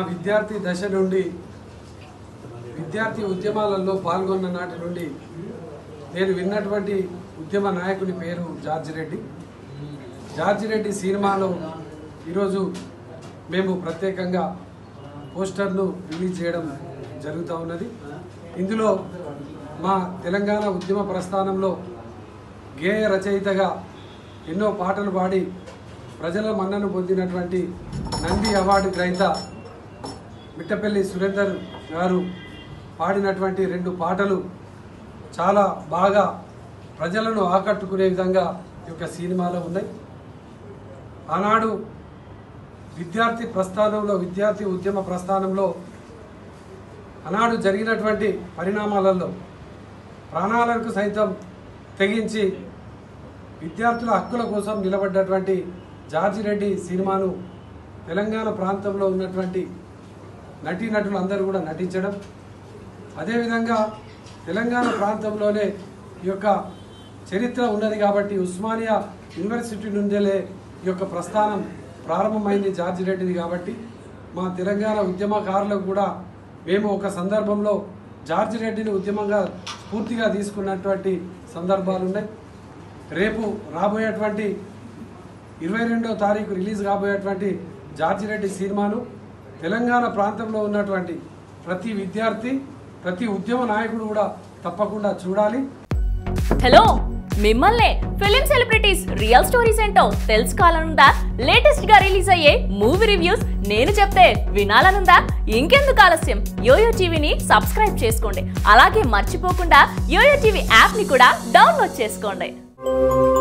విద్యార్థి దశ నుండి విద్యార్థి ఉద్యమాలలో పాల్గొన్న నాటి నుండి నేను విన్నటువంటి ఉద్యమ నాయకుని పేరు జార్జి రెడ్డి. జార్జి రెడ్డి సినిమాలో ఈరోజు మేము ప్రత్యేకంగా పోస్టర్ను రిలీజ్ చేయడం జరుగుతూ ఉన్నది. ఇందులో మా తెలంగాణ ఉద్యమ ప్రస్థానంలో గేయ రచయితగా ఎన్నో పాటలు పాడి ప్రజల మన్నను పొందినటువంటి నంది అవార్డు గ్రహీత మిట్టపల్లి సురేందర్ గారు పాడినటువంటి 2 పాటలు చాలా బాగా ప్రజలను ఆకట్టుకునే విధంగా ఈ యొక్క సినిమాలో ఉన్నాయి. ఆనాడు విద్యార్థి ప్రస్థానంలో విద్యార్థి ఉద్యమ ప్రస్థానంలో ఆనాడు జరిగినటువంటి పరిణామాలలో ప్రాణాలకు సైతం తెగించి విద్యార్థుల హక్కుల కోసం నిలబడ్డటువంటి జార్జి రెడ్డి సినిమాను తెలంగాణ ప్రాంతంలో ఉన్నటువంటి నటీనటులు అందరూ కూడా నటించడం, అదేవిధంగా తెలంగాణ ప్రాంతంలోనే ఈ యొక్క చరిత్ర ఉన్నది కాబట్టి ఉస్మానియా యూనివర్సిటీ నుండే ఈ యొక్క ప్రస్థానం ప్రారంభమైంది జార్జి రెడ్డిది కాబట్టి మా తెలంగాణ ఉద్యమకారులకు కూడా మేము ఒక సందర్భంలో జార్జి రెడ్డిని ఉద్యమంగా స్ఫూర్తిగా తీసుకున్నటువంటి సందర్భాలు ఉన్నాయి. రేపు రాబోయేటువంటి 22వ తారీఖు రిలీజ్ కాబోయేటువంటి జార్జి రెడ్డి సినిమాను తెలంగాణ ప్రాంతంలో ఉన్నటువంటి ప్రతి విద్యార్థి ప్రతి ఉద్యమ నాయకుడు కూడా తప్పకుండా చూడాలి. హలో, మిమ్మల్ని ఫిలిం సెలబ్రిటీస్ రియల్ స్టోరీస్ ఏంటో తెలుసుకోవాలనుందా? లేటెస్ట్ గా రిలీజ్ అయ్యే మూవీ రివ్యూస్ నేను చెప్తే వినాలనుందా? ఇంకెందుకు ఆలస్యం, యోయో టీవీని సబ్స్క్రైబ్ చేసుకోండి. అలాగే మర్చిపోకుండా యోయో టీవీ యాప్ ని కూడా డౌన్లోడ్ చేసుకోండి.